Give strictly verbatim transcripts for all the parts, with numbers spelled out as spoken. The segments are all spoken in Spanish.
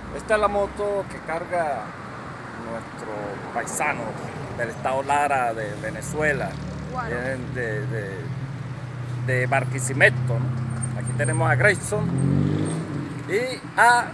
Esta es la moto que carga nuestro paisano del estado Lara de Venezuela, Guaro. vienen de, de, de Barquisimeto, ¿no? Aquí tenemos a Grayson y a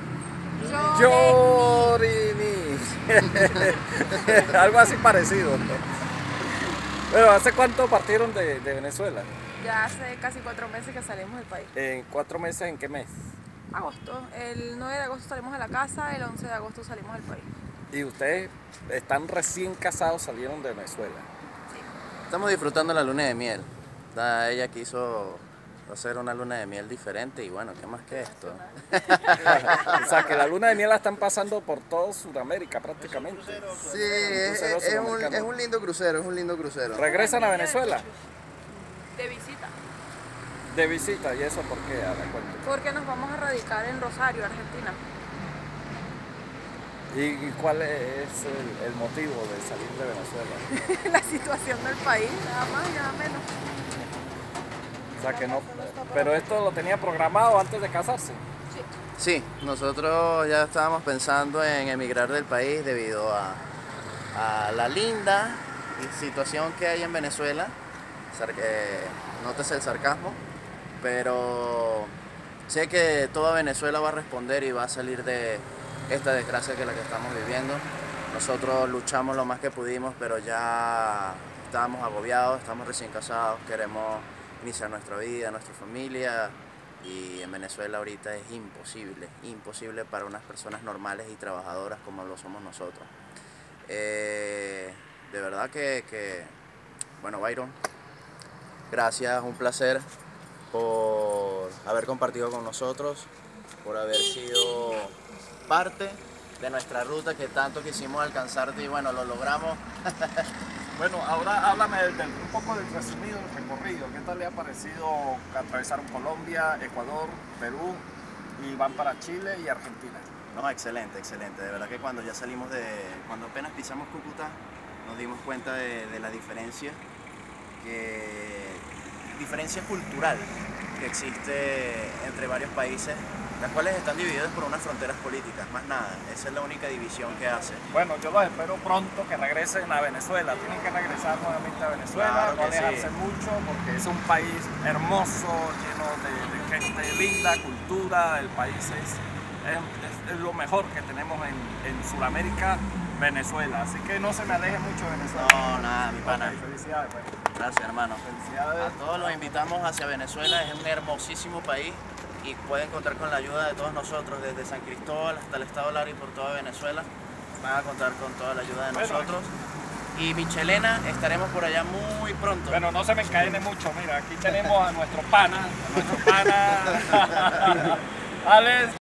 Yorini. Algo así parecido. Pero ¿hace cuánto partieron de, de Venezuela? Ya hace casi cuatro meses que salimos del país. ¿En cuatro meses en qué mes? Agosto. El nueve de agosto salimos de la casa, el once de agosto salimos del país. Y ustedes están recién casados, salieron de Venezuela. Estamos disfrutando la luna de miel. Da- Ella quiso hacer una luna de miel diferente y bueno, ¿qué más que esto? O sea, que la luna de miel la están pasando por todo Sudamérica prácticamente. Sí, es, crucero es- es un, sudamericano. es un lindo crucero, es un lindo crucero. ¿Regresan a Venezuela? De visita. De visita, ¿y eso por qué? A la cuenta. Porque nos vamos a radicar en Rosario, Argentina. ¿Y y cuál es el, el motivo de salir de Venezuela? La situación del país, nada más y nada menos. O sea, que no... Pero esto lo tenía programado antes de casarse. Sí, nosotros ya estábamos pensando en emigrar del país debido a, a la linda situación que hay en Venezuela. Sar- eh, nótese el sarcasmo, pero sé que toda Venezuela va a responder y va a salir de esta desgracia que es la que estamos viviendo. Nosotros luchamos lo más que pudimos, pero ya estamos agobiados, estamos recién casados, queremos iniciar nuestra vida, nuestra familia, y en Venezuela ahorita es imposible, imposible para unas personas normales y trabajadoras como lo somos nosotros. Eh, de verdad que, que, bueno, Byron, gracias, un placer por haber compartido con nosotros, por haber sido parte de nuestra ruta que tanto quisimos alcanzarte y bueno, lo logramos. Bueno, ahora háblame del, del- un poco del resumido del recorrido. ¿Qué tal le ha parecido? Atravesaron Colombia, Ecuador, Perú y van para Chile y Argentina. No, excelente, excelente. De verdad que cuando ya salimos de, cuando apenas pisamos Cúcuta, nos dimos cuenta de, de la diferencia, que, diferencia cultural que existe entre varios países, las cuales están divididas por unas fronteras políticas, más nada. Esa es la única división que hace. Bueno, yo los espero pronto que regresen a Venezuela. Tienen que regresar nuevamente a Venezuela, Claro no que alejarse sí. mucho porque es un país hermoso, lleno de, de gente linda, cultura. El país es, es, es lo mejor que tenemos en, en Sudamérica, Venezuela. Así que no se me aleje mucho de Venezuela. No, nada, mi pana. Ok, felicidades, bueno. Gracias, hermano. Felicidades. A todos los invitamos hacia Venezuela, es un hermosísimo país y pueden contar con la ayuda de todos nosotros, desde San Cristóbal hasta el estado Lara y por toda Venezuela. Van a contar con toda la ayuda de Bueno. nosotros. Y Michelena, estaremos por allá muy pronto. Bueno, no se me encadene mucho. Mira, aquí tenemos a nuestro pana, a nuestro pana, Alex.